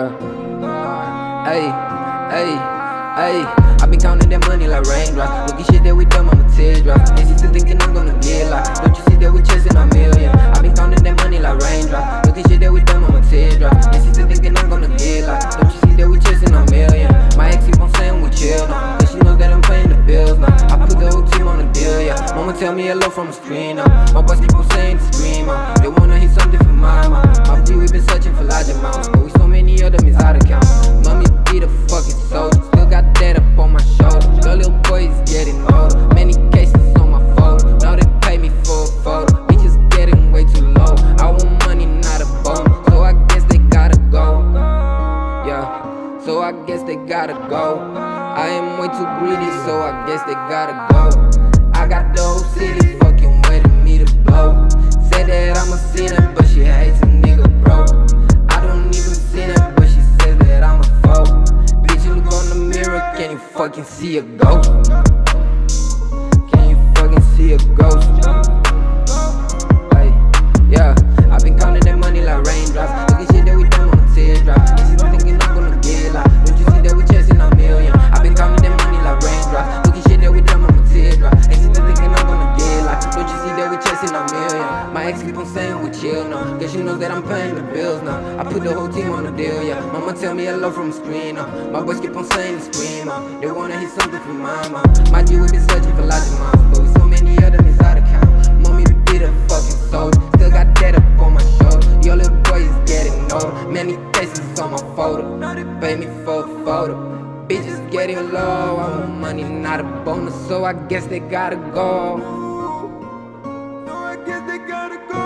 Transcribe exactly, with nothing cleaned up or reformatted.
Yeah. Hey, hey, hey. I been counting that money like raindrops. Look at shit that we done, mama teardrops. And she still thinking I'm gonna get like. Don't you see that we chasing a million? I been counting that money like raindrops. Look at shit that we done, mama teardrops. And she still thinking I'm gonna get like. Don't you see that we chasing a million? My ex keep on saying we chill now, cause she knows that I'm paying the bills now. I put the whole team on the deal, yeah. Mama tell me hello from the screen now. My boys keep on saying to scream out. They wanna hear something from my mom. My G, we been searching for large amounts, but we so many of them is out of count. Mommy be the fucking soldier, still got that up on my shoulder. The little boy is getting older, many cases on my photo. Now they pay me for a photo, bitches getting way too low. I want money, not a bone, so I guess they gotta go. Yeah, so I guess they gotta go. I am way too greedy, so I guess they gotta go. I got the whole city fucking waiting me to blow. Said that I'm a sinner, but she hates a nigga broke. I don't even see that, but she says that I'm a foe. Bitch, you look on the mirror, can you fucking see a ghost? Can you fucking see a ghost? Hey, yeah, I been counting that money like raindrops. Look at shit that we done on the teardrop. And she thinking I'm gonna get like. Don't you see that we chasing a million? I been counting that money like raindrops. Look at shit that we done on the teardrop. And she thinking I'm gonna get like. Don't you see that we chasing a million? My ex keep on saying we chill now, cause she knows that I'm paying the bills now. I put the whole team on the deal, yeah. Mama tell me hello from the screen now. My boys keep on saying to scream out. They wanna hear something from my mom. My G, we been searching for large amounts, but we so many of them is out of count. Mommy be the fucking soldier, still got that up on my shoulder. Your little boy is getting older, many cases on my photo. Now they pay me for a photo. Bitches getting low, I want money, not a bonus, so I guess they gotta go. I guess they gotta go.